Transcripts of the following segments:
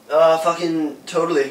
Fucking totally.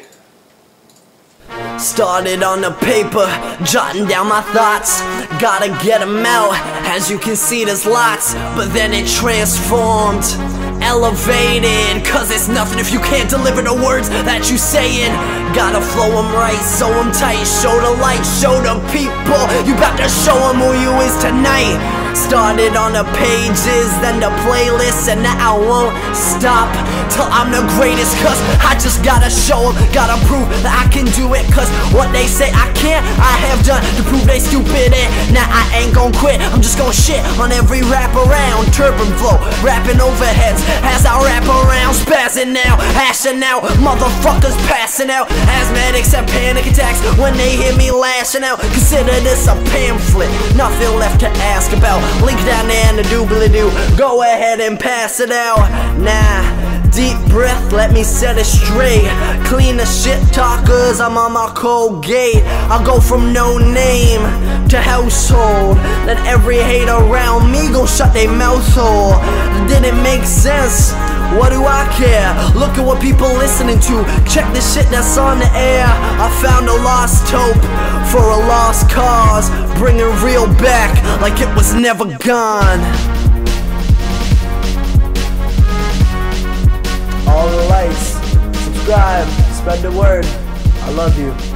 Started on the paper, jotting down my thoughts. Gotta get them out, as you can see there's lots. But then it transformed, elevated. Cause it's nothing if you can't deliver the words that you sayin'. Gotta flow them right, sew them tight. Show the light, show the people. You got to show them who you is tonight. Started on the pages, then the playlist, and now I won't stop till I'm the greatest. Cause I just gotta show them, gotta prove that I can do it. Cause what they say I can't, I have done to prove they stupid. And now I ain't gon' quit, I'm just gon' shit on every rap around. Turban flow, rapping overheads as I rap around. Spazzing now, Ashin now, motherfuckers passing out. Asthmatics have panic attacks when they hear me lashing out. Consider this a pamphlet, nothing left to ask about. Link down there in the dooblydoo, go ahead and pass it out. Nah, deep breath, let me set it straight. Clean the shit talkers, I'm on my Colgate. I'll go from no name to household. Let every hate around me go shut their mouth hole. Didn't make sense, what do I care? Look at what people listening to, check the shit that's on the air. I found a lost hope for a lost cause, bringing real back like it was never gone. All the likes, subscribe, spread the word. I love you.